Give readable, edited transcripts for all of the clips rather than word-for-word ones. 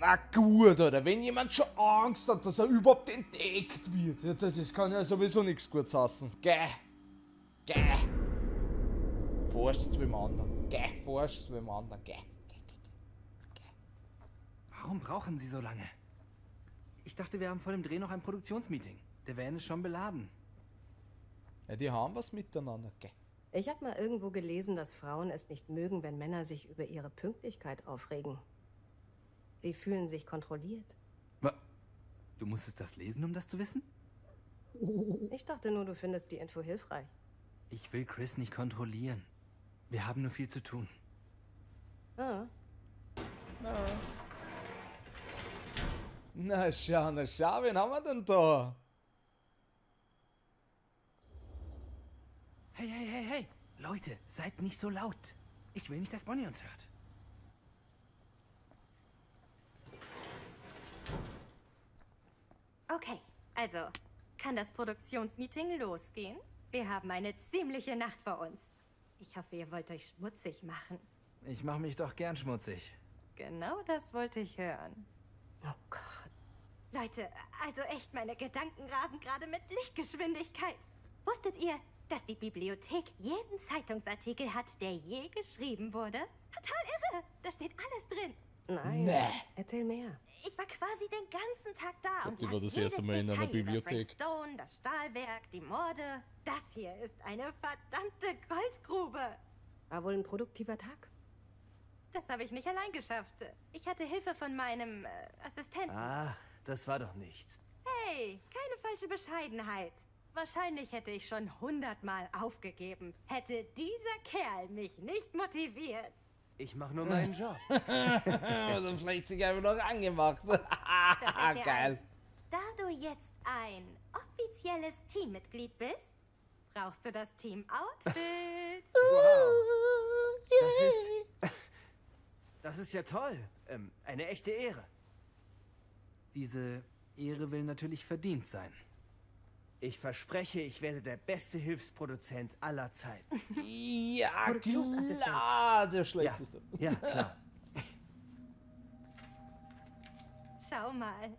Na gut, oder? Wenn jemand schon Angst hat, dass er überhaupt entdeckt wird, ja, das kann ja sowieso nichts Gutes heißen. Geh! Geh! Forscht zu dem anderen. Geh! Forscht zu dem anderen. Geh! Warum brauchen Sie so lange? Ich dachte, wir haben vor dem Dreh noch ein Produktionsmeeting. Der Van ist schon beladen. Ja, die haben was miteinander. Geh! Ich habe mal irgendwo gelesen, dass Frauen es nicht mögen, wenn Männer sich über ihre Pünktlichkeit aufregen. Sie fühlen sich kontrolliert. Du musstest das lesen, um das zu wissen? Ich dachte nur, du findest die Info hilfreich. Ich will Chris nicht kontrollieren. Wir haben nur viel zu tun. Ah, Na schau, wen haben wir denn da? Hey, hey, hey, hey! Leute, seid nicht so laut. Ich will nicht, dass Bonnie uns hört. Okay, also, kann das Produktionsmeeting losgehen? Wir haben eine ziemliche Nacht vor uns. Ich hoffe, ihr wollt euch schmutzig machen. Ich mache mich doch gern schmutzig. Genau das wollte ich hören. oh Gott. Leute, also echt, meine Gedanken rasen gerade mit Lichtgeschwindigkeit. Wusstet ihr, dass die Bibliothek jeden Zeitungsartikel hat, der je geschrieben wurde? Total irre! Da steht alles drin. Nein. Nee. Erzähl mehr. Ich war quasi den ganzen Tag da und die war las das erste jedes Mal in einer Detail über Bibliothek. Frank Stone, das Stahlwerk, die Morde. Das hier ist eine verdammte Goldgrube. War wohl ein produktiver Tag. Das habe ich nicht allein geschafft. Ich hatte Hilfe von meinem Assistenten. Ah, das war doch nichts. Hey, keine falsche Bescheidenheit. Wahrscheinlich hätte ich schon 100-mal aufgegeben, hätte dieser Kerl mich nicht motiviert. Ich mache nur meinen Job. Oder vielleicht sich einfach noch angemacht. Da fällt mir Geil. ein, da du jetzt ein offizielles Teammitglied bist, brauchst du das Team-Outfit. Wow. Das ist ja toll. Eine echte Ehre. Diese Ehre will natürlich verdient sein. Ich verspreche, ich werde der beste Hilfsproduzent aller Zeiten. Ja, Produktionsassistent. klar, der Ja, schlechteste. ja, klar. Schau mal.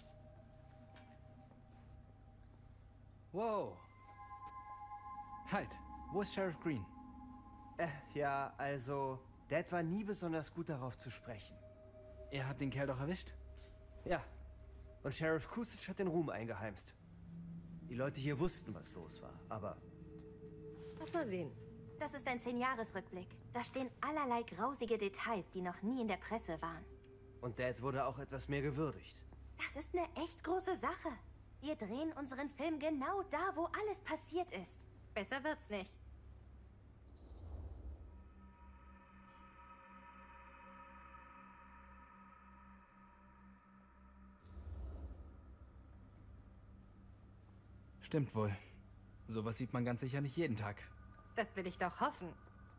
Wow. Halt, wo ist Sheriff Green? Ja, also, Dad war nie besonders gut darauf zu sprechen. Er hat den Kerl doch erwischt. Ja, und Sheriff Kusich hat den Ruhm eingeheimst. Die Leute hier wussten, was los war, aber Lass mal sehen. Das ist ein 10-Jahres-Rückblick. Da stehen allerlei grausige Details, die noch nie in der Presse waren. und Dad wurde auch etwas mehr gewürdigt. Das ist eine echt große Sache. Wir drehen unseren Film genau da, wo alles passiert ist. Besser wird's nicht. Stimmt wohl. Sowas sieht man ganz sicher nicht jeden Tag. Das will ich doch hoffen.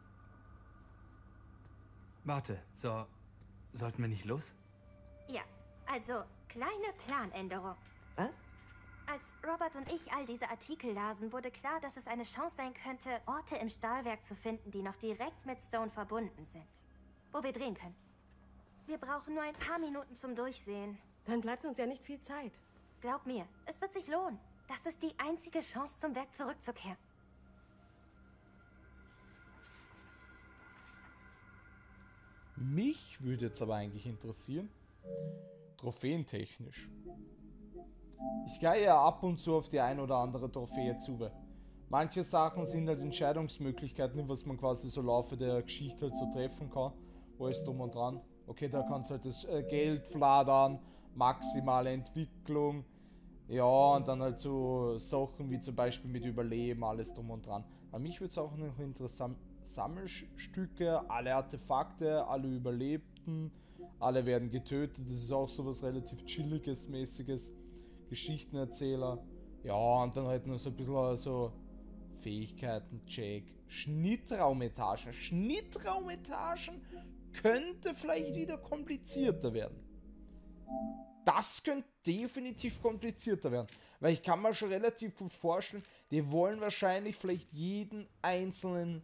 Warte, sollten wir nicht los? Ja, also, kleine Planänderung. Was? Als Robert und ich all diese Artikel lasen, wurde klar, dass es eine Chance sein könnte, Orte im Stahlwerk zu finden, die noch direkt mit Stone verbunden sind. Wo wir drehen können. Wir brauchen nur ein paar Minuten zum Durchsehen. Dann bleibt uns ja nicht viel Zeit. Glaub mir, es wird sich lohnen. Das ist die einzige Chance, zum Werk zurückzukehren. Mich würde jetzt aber eigentlich interessieren, trophäentechnisch. Ich gehe ja ab und zu auf die ein oder andere Trophäe zu. Manche Sachen sind halt Entscheidungsmöglichkeiten, was man quasi so im Laufe der Geschichte halt so treffen kann. Wo ist drum und dran? Okay, da kannst du halt das Geld fladern, maximale Entwicklung. Ja, und dann halt so Sachen wie zum Beispiel mit Überleben, alles drum und dran. Aber mich würde es auch noch interessant, Sammelstücke, alle Artefakte, alle Überlebten, alle werden getötet. Das ist auch sowas relativ chilliges, mäßiges. Geschichtenerzähler. Ja, und dann halt nur so ein bisschen so Fähigkeiten, Check. Schnittraumetagen. Schnittraumetagen könnte vielleicht wieder komplizierter werden. Das könnte definitiv komplizierter werden. Weil ich kann mir schon relativ gut vorstellen, die wollen wahrscheinlich vielleicht jeden einzelnen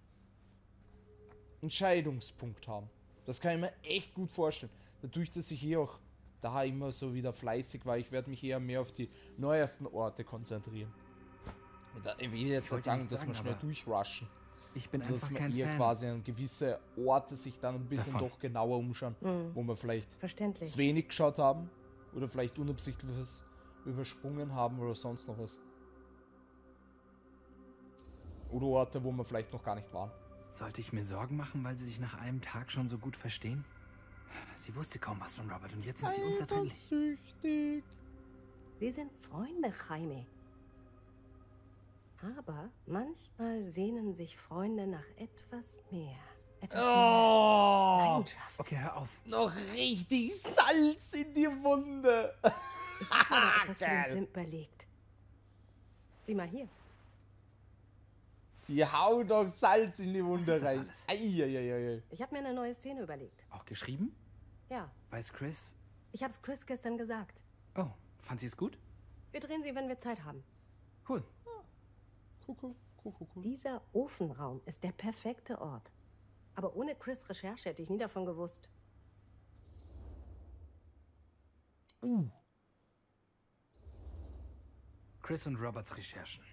Entscheidungspunkt haben. Das kann ich mir echt gut vorstellen. Dadurch, dass ich hier auch da immer so wieder fleißig war. Ich werde mich eher mehr auf die neuesten Orte konzentrieren. Und ich will jetzt nicht sagen, dass wir schnell durchrushen. Ich bin Dass einfach man kein eher Fan. quasi an gewisse Orte sich dann ein bisschen Davon. doch genauer umschauen, wo wir vielleicht Verständlich. zu wenig geschaut haben oder vielleicht unabsichtlich was übersprungen haben oder sonst noch was. Oder Orte, wo wir vielleicht noch gar nicht waren. Sollte ich mir Sorgen machen, weil sie sich nach einem Tag schon so gut verstehen? Sie wusste kaum was von Robert und jetzt sind sie unzertrennlich. Eifersüchtig. Sie sind Freunde, Jaime. Aber manchmal sehnen sich Freunde nach etwas mehr. Etwas mehr Oh, Leidenschaft. Okay, hör auf. noch richtig Salz in die Wunde. Ich habe mir noch etwas für den Geil. Film überlegt. Sieh mal hier. Die hauen doch Salz in die Wunde ist das rein. alles? Eieieiei. Ich habe mir eine neue Szene überlegt. Auch geschrieben? Ja, Weiß Chris? ich habe es Chris gestern gesagt. Oh, fand sie es gut? Wir drehen sie, wenn wir Zeit haben. Cool. Cool. Dieser Ofenraum ist der perfekte Ort. Aber ohne Chris' Recherche hätte ich nie davon gewusst. Chris und Roberts Recherchen.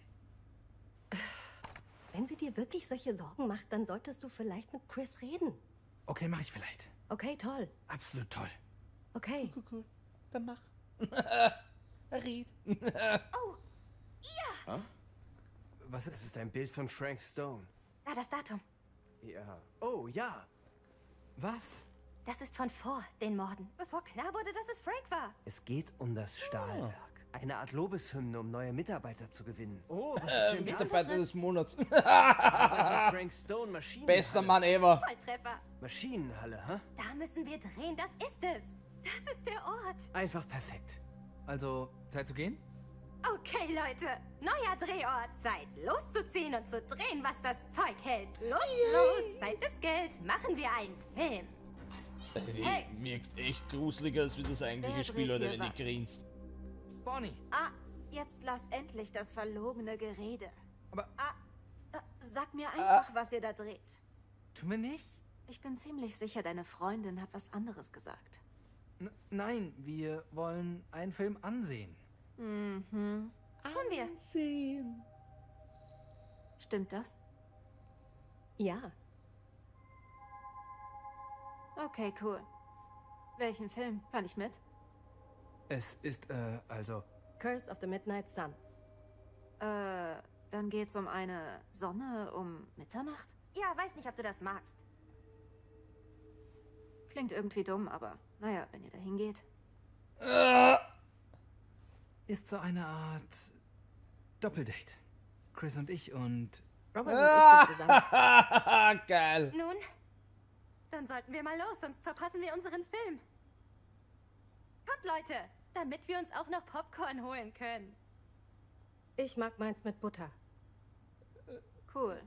Wenn sie dir wirklich solche Sorgen macht, dann solltest du vielleicht mit Chris reden. Okay, mache ich vielleicht. Okay, toll. Absolut toll. Okay. Cool. Dann mach. Red. Was Das ist ist ein Bild von Frank Stone. Ah, das Datum. Ja. Oh, ja. Was? Das ist von vor den Morden, bevor klar wurde, dass es Frank war. Es geht um das Stahlwerk. Eine Art Lobeshymne, um neue Mitarbeiter zu gewinnen. Oh, was ist denn das? Mitarbeiter des Monats. Frank Stone, Maschinenhalle. Bester Mann ever. Volltreffer. Maschinenhalle, hä? Da müssen wir drehen, das ist es. Das ist der Ort. Einfach perfekt. Also, Zeit zu gehen? Okay, Leute. Neuer Drehort. Zeit loszuziehen und zu drehen, was das Zeug hält. Los. Zeit ist Geld. Machen wir einen Film. Hey. Wirkt echt gruseliger als wie das eigentliche Wer Spiel, dreht oder hier wenn ihr was? grinst. Bonnie! Ah, jetzt lass endlich das verlogene Gerede. Aber Sag mir einfach, was ihr da dreht. tun wir nicht? Ich bin ziemlich sicher, deine Freundin hat was anderes gesagt. Nein, wir wollen einen Film ansehen. Tun wir. Sehen. Stimmt das? Ja, Okay, cool. Welchen Film? Kann ich mit? Es ist, also... Curse of the Midnight Sun. Dann geht's um eine Sonne um Mitternacht? Ja, weiß nicht, ob du das magst. Klingt irgendwie dumm, aber naja, wenn ihr da hingeht. Ist so eine Art Doppeldate. Chris und ich und... Robert und ich sind zusammen. Geil. Nun, dann sollten wir mal los, sonst verpassen wir unseren Film. Kommt, Leute, damit wir uns auch noch Popcorn holen können. Ich mag meins mit Butter. Cool.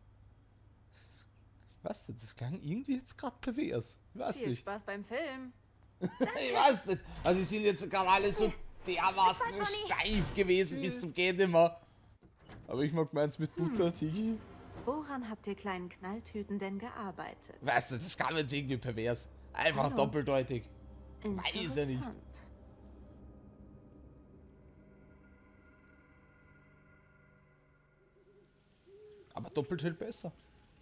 Was? Das klang irgendwie jetzt gerade pervers. Ich weiß Viel nicht. Spaß beim Film. Ich weiß nicht. Also die sind jetzt gerade alle so dermaßen Bis bald, Bonnie. steif gewesen bis zum Geht nimmer. Aber ich mag meins mit Butter, Tigi. Woran habt ihr kleinen Knalltüten denn gearbeitet? Weißt du, das kam jetzt irgendwie pervers. Einfach Hallo. doppeldeutig. Weiß er nicht. Interessant. Aber doppelt hält besser.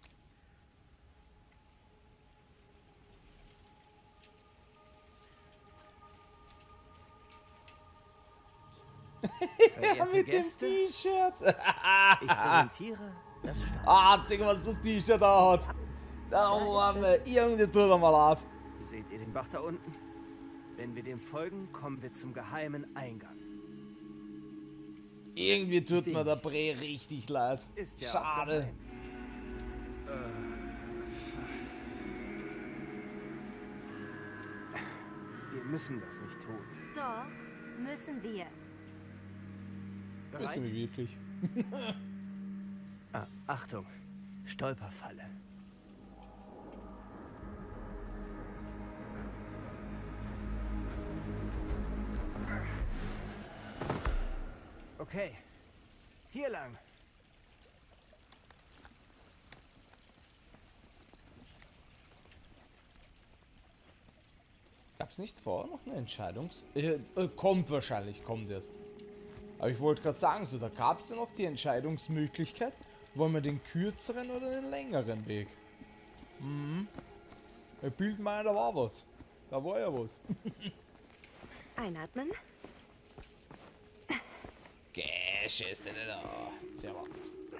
Verehrte Gäste, ich T-Shirt. präsentiere das Stahl. Zeig mal, was das T-Shirt da hat. Da oben, irgendwie tut er mal leid. Seht ihr den Bach da unten? Wenn wir dem folgen, kommen wir zum geheimen Eingang. Irgendwie tut Sie mir der Bre richtig leid. Ist ja auch Schade. geheim. Wir müssen das nicht tun. Doch, müssen wir. Wissen wir wirklich. Achtung, Stolperfalle. Okay, hier lang. Gab es nicht vorher noch eine kommt wahrscheinlich, kommt erst. Aber ich wollte gerade sagen, so, da gab es ja noch die Entscheidungsmöglichkeit, wollen wir den kürzeren oder den längeren Weg? Mhm. Bei Bildmeier, da war was. Da war ja was. Einatmen. Geschäste da. Tja, was.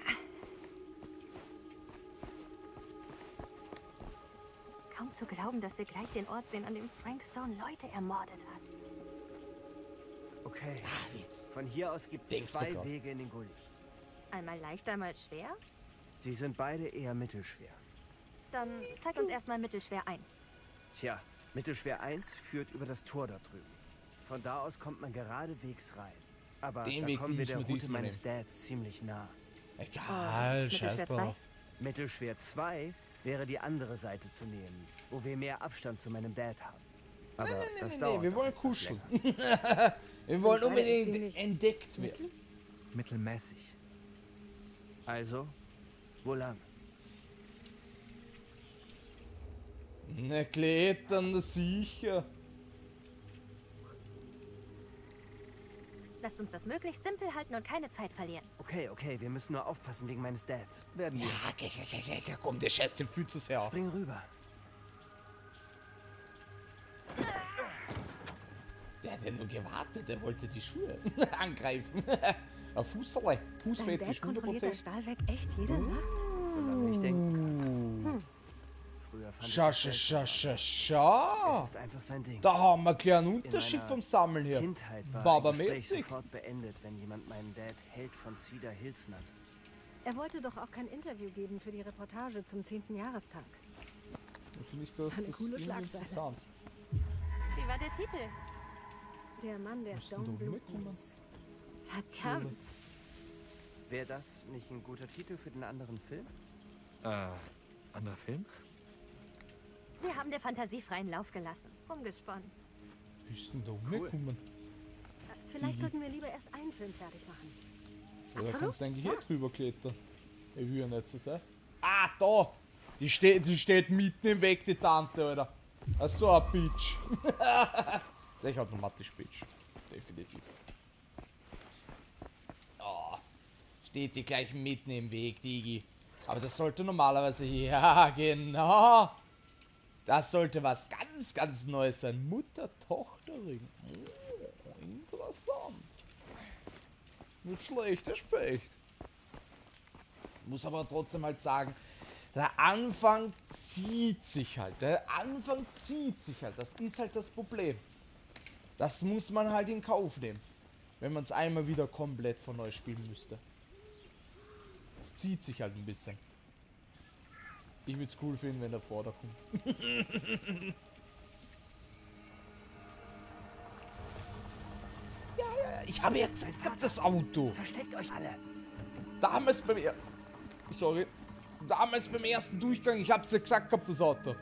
Kaum zu glauben, dass wir gleich den Ort sehen, an dem Frank Stone Leute ermordet hat. Okay. Jetzt. Von hier aus gibt es Denk's 2 bekommen. Wege in den Gully. Einmal leicht, einmal schwer? Sie sind beide eher mittelschwer. Dann zeig uns erstmal mittelschwer 1. Tja, mittelschwer 1 führt über das Tor dort drüben. Von da aus kommt man geradewegs rein. Aber Den da Weg kommen wir müssen der wir Route diesmal meines Dads ziemlich nah. Egal, Und scheiß Mittelschwer drauf. Mittelschwer 2 wäre die andere Seite zu nehmen, wo wir mehr Abstand zu meinem Dad haben. Aber das dauert wir doch wollen etwas kuscheln. länger. Wir wollen beide unbedingt ziemlich entdeckt werden. Mittelmäßig. Also, wo lang? Na, klettern, sicher. Lasst uns das möglichst simpel halten und keine Zeit verlieren. Okay, wir müssen nur aufpassen wegen meines Dads. Werden wir. Ja, komm, der scheißt den viel zu sehr auf. Spring rüber. Der hat ja nur gewartet, der wollte die Schuhe angreifen. Ein Fußerle, Dein Fußfetisch, Dad kontrolliert das 100%. Stahlwerk echt jede Nacht? Solange ich denken kann. Früher fand ich Schau, das schau, seltsam, schau, aber schau. es ist einfach sein Ding. Da haben wir einen kleinen In Unterschied meiner vom Sammeln her. Kindheit war ein Gespräch Babamäßig. sofort beendet, wenn jemand meinen Dad Held von Cedar Hills nannte. Er wollte doch auch kein Interview geben für die Reportage zum 10. Jahrestag. Das finde ich das Eine coole irgendwie Schlagzeile. interessant. Wie war der Titel? Der Mann, der Musst du Stone doch bluten mitkommen. ließ. Verdammt. Wäre das nicht ein guter Titel für den anderen Film? Anderer Film? Wir haben der Fantasie freien Lauf gelassen. Rumgesponnen. Bist du da umgekommen? Vielleicht sollten wir lieber erst einen Film fertig machen. Ja, da kannst du eigentlich hier drüber klettern. Ich will ja nicht so sein. Ah, da! Die steht mitten im Weg, die Tante, Alter. Ach so, ein Bitch. Ich automatisch Bitch. Definitiv. Oh, steht die gleich mitten im Weg, Digi. Aber das sollte normalerweise... Ja, genau. Das sollte was ganz, ganz Neues sein. Mutter-Tochter-Ring. Oh, interessant. Nicht schlecht, der Specht. Muss aber trotzdem halt sagen, der Anfang zieht sich halt. Das ist halt das Problem. Das muss man halt in Kauf nehmen. Wenn man es einmal wieder komplett von neu spielen müsste. Es zieht sich halt ein bisschen. Ich würde es cool finden, wenn der Vordergrund. Ja, ich habe jetzt das Auto. Versteckt euch alle! Damals beim Damals beim ersten Durchgang, ich hab's ja gesagt gehabt, das Auto.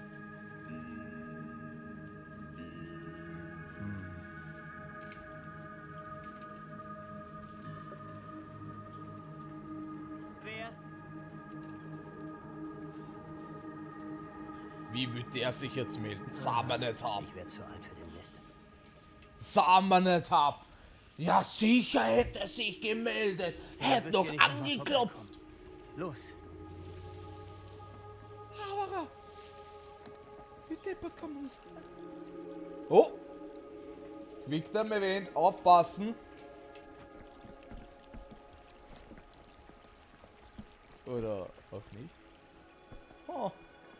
Wer? Wie wird der sich jetzt melden? Sah man nicht haben. Ich werde zu alt für den Mist. Sah man nicht haben. Ja, sicher hätte er sich gemeldet. Hätte wird noch hier nicht noch mal angeklopft. vorbeikommen. Los! Aber wie deppert kann man das? Oh! Quick-Time Event, aufpassen. Oder auch nicht. Oh.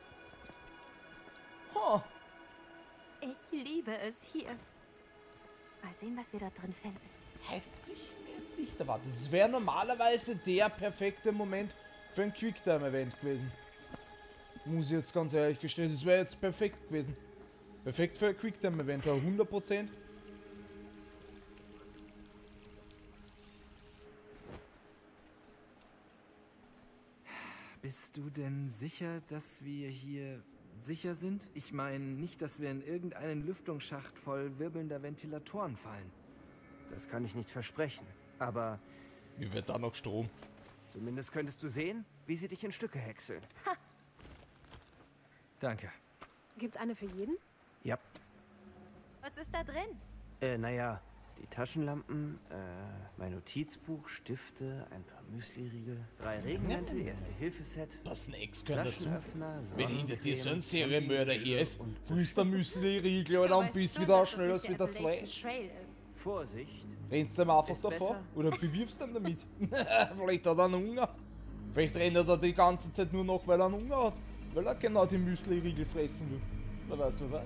Oh. Ich liebe es hier. Mal sehen, was wir dort drin finden. Hätte ich mir jetzt nicht erwartet. Das wäre normalerweise der perfekte Moment für ein Quicktime-Event gewesen. Muss ich jetzt ganz ehrlich gestehen. Das wäre jetzt perfekt gewesen. Perfekt für ein Quicktime-Event, 100%. Bist du denn sicher, dass wir hier sicher sind? Ich meine nicht, dass wir in irgendeinen Lüftungsschacht voll wirbelnder Ventilatoren fallen. Das kann ich nicht versprechen. Aber Wie wird da noch Strom? zumindest könntest du sehen, wie sie dich in Stücke häckseln. Danke. Gibt's eine für jeden? Ja. ist da drin? Naja, die Taschenlampen, mein Notizbuch, Stifte, ein paar Müsli-Riegel, 3 Regenmäntel, Erste-Hilfe-Set, Was Snacks können dazu. Flaschenöffner, Wenn hinter dir so ein Sonnencreme, Serienmörder hier ist, und frisst der Müsli-Riegel oder und bist wieder schneller als wieder Fleisch. Vorsicht, Rennst du ihm einfach Ist davor? besser. Oder bewirfst du ihn damit? Vielleicht hat er einen Hunger. Vielleicht rennt er da die ganze Zeit nur noch, weil er einen Hunger hat. Weil er genau die Müsli-Riegel fressen will. Wer weiß, wer weiß.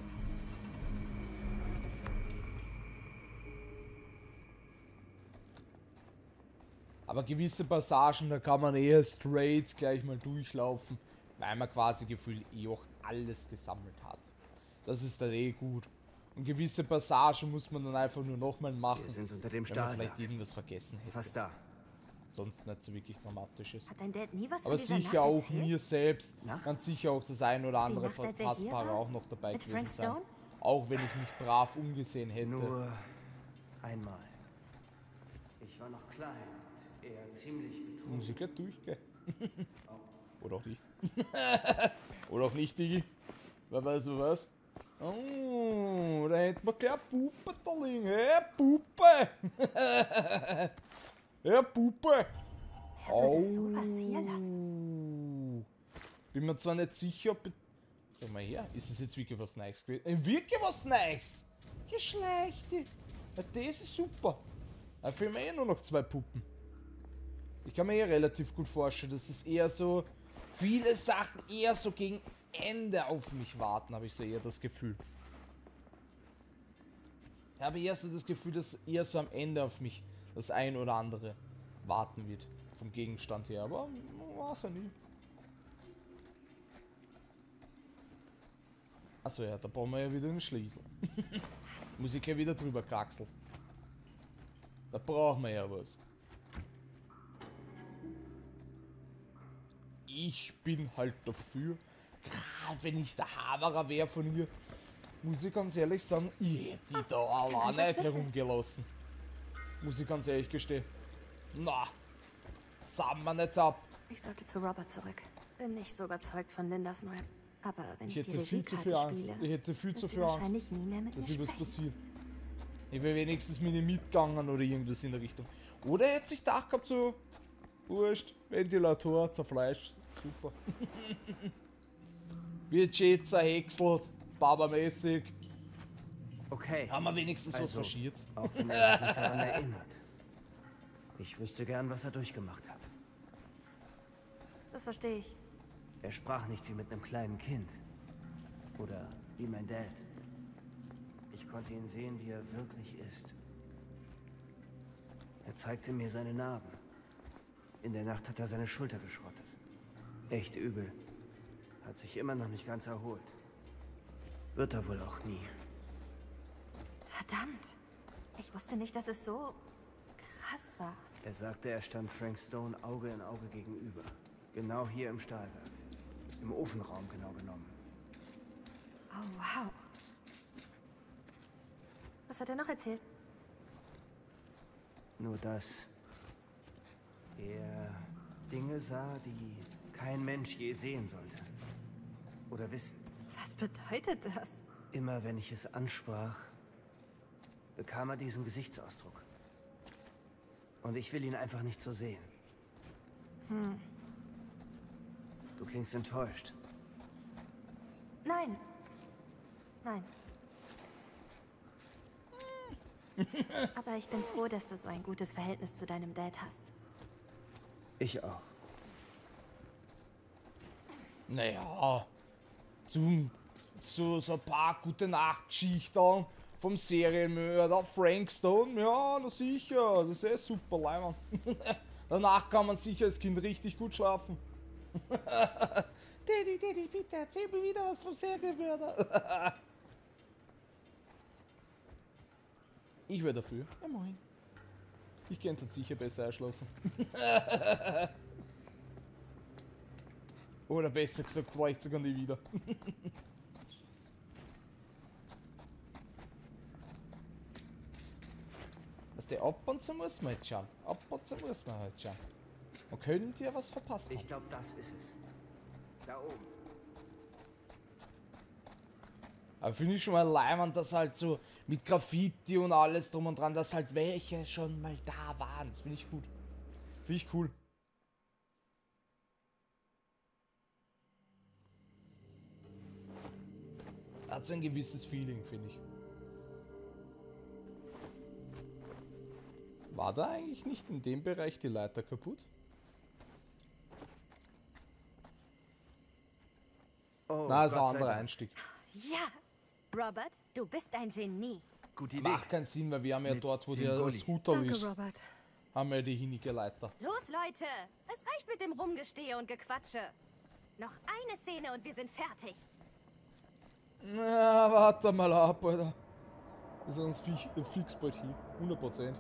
Aber gewisse Passagen, da kann man eher straight gleich mal durchlaufen, weil man quasi gefühlt eh auch alles gesammelt hat. Das ist dann eh gut. Und gewisse Passagen muss man dann einfach nur nochmal machen, wir sind unter dem wenn man Stahlwerk. vielleicht irgendwas vergessen hätte. Fast da. Sonst nicht so wirklich Dramatisches. Hat dein Dad nie was Aber von dieser sicher Nacht auch erzählt? mir selbst, Nacht? ganz sicher auch das ein oder andere Nacht, als er hier Verpassbare war? auch noch dabei Mit gewesen Frank sein. Stone? Auch wenn ich mich brav umgesehen hätte. Nur einmal. Ich war noch klein und er ziemlich betrunken. Muss ich gleich durchgehen. Oder auch nicht. Oder auch nicht, Digi. Wer weiß, wer weiß. Oh, da hätten wir gleich eine Puppe da liegen. Hey, Puppe! Ja, Puppe! Er würde sowas hier lassen. Bin mir zwar nicht sicher, ob... Sag mal her, ist es jetzt wirklich was Neues gewesen? Wirklich was Neues! Geschlechte! Ja, das ist super! Da fehlen mir eh nur noch 2 Puppen. Ich kann mir eh relativ gut vorstellen, dass es eher so... Viele Sachen eher so gegen Ende auf mich warten, habe ich so eher das Gefühl. Ich habe eher so das Gefühl, dass eher so am Ende auf mich das ein oder andere warten wird. Vom Gegenstand her, aber weiß ja nie. Achso, ja, da brauchen wir ja wieder einen Schlüssel. Muss ich gleich wieder drüber kraxeln. Da brauchen wir ja was. Ich bin halt dafür, gerade wenn ich der Haberer wäre von ihr, muss ich ganz ehrlich sagen, ich hätte die da alleine nicht herumgelassen. Muss ich ganz ehrlich gestehen. Na, sahen wir nicht ab. Ich sollte zu Robert zurück. Bin nicht so überzeugt von Lindas neuem. Aber wenn ich, Ich die hätte viel zu viel Regiekarte Angst. spiele, Ich hätte viel zu wird sie viel Angst, wahrscheinlich nie mehr mit dass mir was sprechen. passiert. Ich wäre wenigstens mit ihm mitgegangen oder irgendwas in der Richtung. Oder er hätte sich gedacht gehabt, so, wurscht, Ventilator, zerfleischt, super. Wird schön zerhäckselt, babamäßig. Okay. Haben wir wenigstens was Also, verschiert. auch wenn er sich nicht daran erinnert. Ich wüsste gern, was er durchgemacht hat. Das verstehe ich. Er sprach nicht wie mit einem kleinen Kind. Oder wie mein Dad. Ich konnte ihn sehen, wie er wirklich ist. Er zeigte mir seine Narben. In der Nacht hat er seine Schulter geschrottet. Echt übel. Hat sich immer noch nicht ganz erholt. Wird er wohl auch nie. Verdammt. Ich wusste nicht, dass es so krass war. Er sagte, er stand Frank Stone Auge in Auge gegenüber. Genau hier im Stahlwerk. Im Ofenraum genau genommen. Oh, wow. Was hat er noch erzählt? Nur dass er Dinge sah, die kein Mensch je sehen sollte. Oder wissen. Was bedeutet das? Immer wenn ich es ansprach, bekam er diesen Gesichtsausdruck. Und ich will ihn einfach nicht so sehen. Du klingst enttäuscht. Nein. Nein. Aber ich bin froh, dass du so ein gutes Verhältnis zu deinem Dad hast. Ich auch. Naja, zu so ein paar gute Nachtgeschichten vom Serienmörder Frank Stone, ja, na sicher, das ist eh super, Leimann. Danach kann man sicher als Kind richtig gut schlafen. Daddy, bitte erzähl mir wieder was vom Serienmörder. Ich wäre dafür. Ja, moin. Ich könnte sicher besser einschlafen. Oder besser gesagt, vielleicht sogar nie wieder. Was der ab und zu muss man jetzt schauen. Ab und zu muss man halt schauen. Man könnte ja was verpasst haben. Ich glaube, das ist es. Da oben. Aber finde ich schon mal leimend, dass halt so Mit Graffiti und alles drum und dran, dass halt welche schon mal da waren. Das finde ich gut. Finde ich cool. Hat so ein gewisses Feeling, finde ich. War da eigentlich nicht in dem Bereich die Leiter kaputt? Oh, Na, ist ein Gott sei anderer Dank. Einstieg. Ja. Robert, du bist ein Genie. Gute Idee. Macht keinen Sinn, weil wir haben ja Mit dort, wo dem der Gully. Scooter Danke, ist, Robert. haben wir die hinige Leiter. Los, Leute. Es reicht mit dem Rumgestehe und Gequatsche. Noch eine Szene und wir sind fertig. Na, warte mal ab, Alter. Das ist uns fix bald hier. 100%.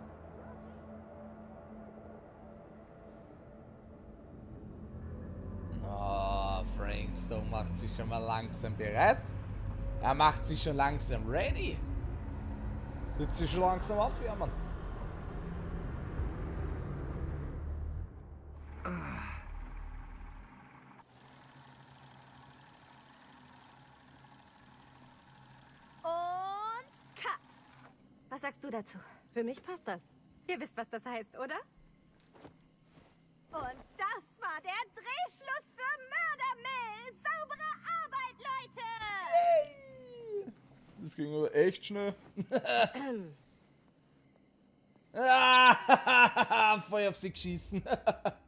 Ah, Frankstone macht sich schon mal langsam bereit. Er macht sich schon langsam ready. Wird sich schon langsam aufwärmen. Und Cut. Was sagst du dazu? Für mich passt das. Ihr wisst, was das heißt, oder? Und das war der Drehschluss für Murder Mill. Saubere Arbeit, Leute! Das ging aber echt schnell. Ah, voll auf sie geschissen.